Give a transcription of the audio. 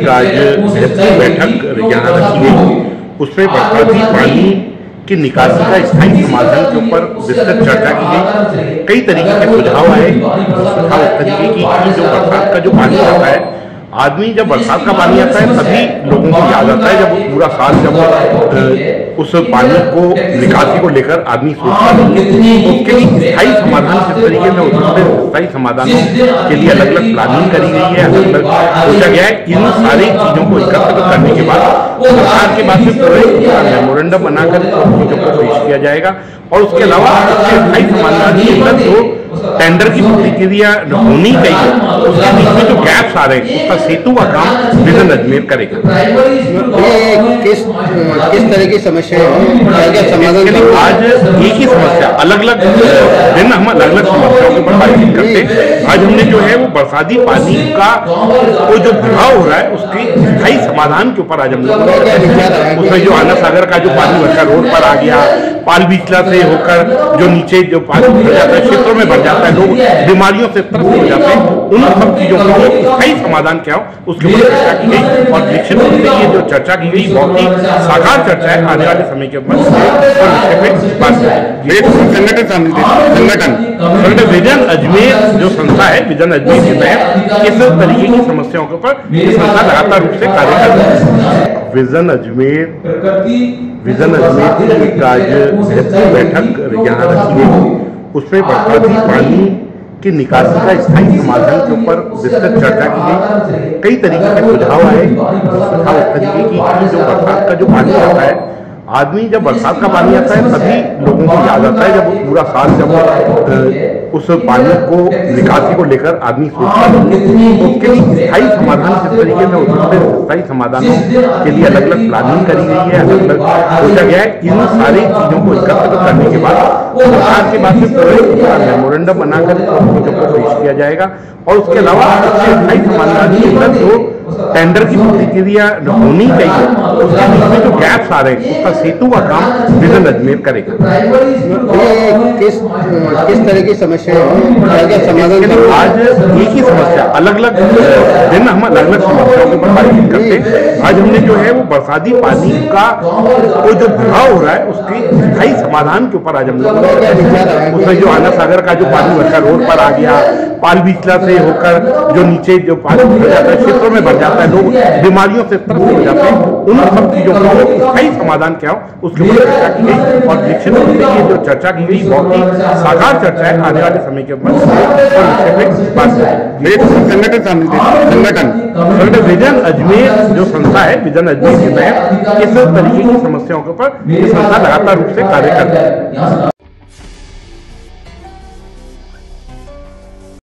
एक आज बैठक यहाँ रखी गई, उसमें बरसाती पानी की निकासी का स्थायी समाधान के ऊपर विस्तृत चर्चा की गई। कई तरीके के सुझाव आए। सुझाव इस तरीके की जो बरसात का जो पानी आता है, आदमी जब बरसात का पानी आता है तभी लोगों को याद आता है, जब पूरा साल जब उस पानी को निकासी को लेकर आदमी सोचता है तो उसके लिए स्थायी समाधान किस तरीके से हो सकते हैं। स्थायी समाधानों के लिए अलग अलग प्लानिंग करी गई है, अलग अलग सोचा गया है। इन सारी चीजों को एकत्र करने के बाद सरकार के बाद से मेमोरेंडम बनाकर चीजों को पेश किया जाएगा और उसके अलावा स्थायी समाधान के अंदर जो टेंडर की प्रक्रिया होनी चाहिए उसके बीच में जो गैप्स आ रहे हैं उसका सेतु का काम विजन अजमेर करेगा। किस तरह की समस्या है समाधान? आज एक ही समस्या अलग अलग दिन हम अलग अलग समस्याओं के ऊपर बातचीत करते हैं। आज हमने जो है वो बरसाती पानी का वो जो भराव हो रहा है उसके स्थायी समाधान के ऊपर आज हम लोग उसमें जो आना सागर का जो पानी भरकर रोड पर आ गया, पाल बीचला से होकर जो नीचे जो पानी भर जाता है, क्षेत्रों में भर जाता है, लोग बीमारियों से त्रस्त हो जाते हैं, उन सब चीजों का स्थायी समाधान क्या हो उसके ऊपर चर्चा की गई। और निश्चित रूप से ये जो चर्चा की गई बहुत ही साकार चर्चा है। आने वाले समय के ऊपर विषय पे बात संगठन विजन अजमेर जो संस्था है, विजन अजमेर के तहत इस तरीके की समस्याओं के ऊपर संस्था लगातार रूप से कार्य कर रही है। विजन अजमेर की एक आज बैठक यहाँ रखी गई, उसमें बरसाती पानी की निकासी का स्थायी समाधान के ऊपर विस्तृत चर्चा की गई। कई तरीके के सुझाव आए। सुझाव इस तरीके की जो बरसात का जो पानी आता है, आदमी जब बरसात का पानी आता है तभी लोगों को याद आता है, जब पूरा साल जब उस पानी को निकासी को लेकर आदमी सोचता है तो उसके लिए स्थायी समाधान किस तरीके से हो सकते हैं। स्थायी समाधानों के लिए अलग अलग प्लानिंग करी गई है, अलग अलग सोचा गया है। इन सारी चीजों को एकत्र करने के बाद सरकार के बाद से मेमोरेंडम बनाकर चीजों को पेश किया जाएगा और उसके अलावा स्थायी समाधान के अंदर जो टेंडर की प्रक्रिया होनी चाहिए उसके बीच में जो गैप्स आ रहे हैं उसका सेतु का काम विजन अजमेर करेगा। किस तरह की समस्या है समाधान? आज एक ही समस्या अलग अलग दिन हम अलग अलग समस्याओं के ऊपर बातचीत करते हैं। आज हमने जो है वो बरसाती पानी का वो जो भराव हो रहा है उसके स्थायी समाधान के ऊपर आज हम लोग उसमें जो आना सागर का जो पानी भरकर रोड पर आ गया, पाल बीचला से होकर जो नीचे जो पानी भर जाता है, क्षेत्रों में भर जाता है, लोग बीमारियों से त्रस्त हो जाते हैं, उन सब चीजों का स्थायी समाधान क्या हो उसके ऊपर चर्चा की गई। और निश्चित रूप से ये जो चर्चा की गई बहुत ही साकार चर्चा है। आने वाले समय के ऊपर विषय पे बात संगठन विजन अजमेर जो संस्था है, विजन अजमेर के तहत इस तरीके की समस्याओं के ऊपर संस्था लगातार रूप से कार्य कर रही है।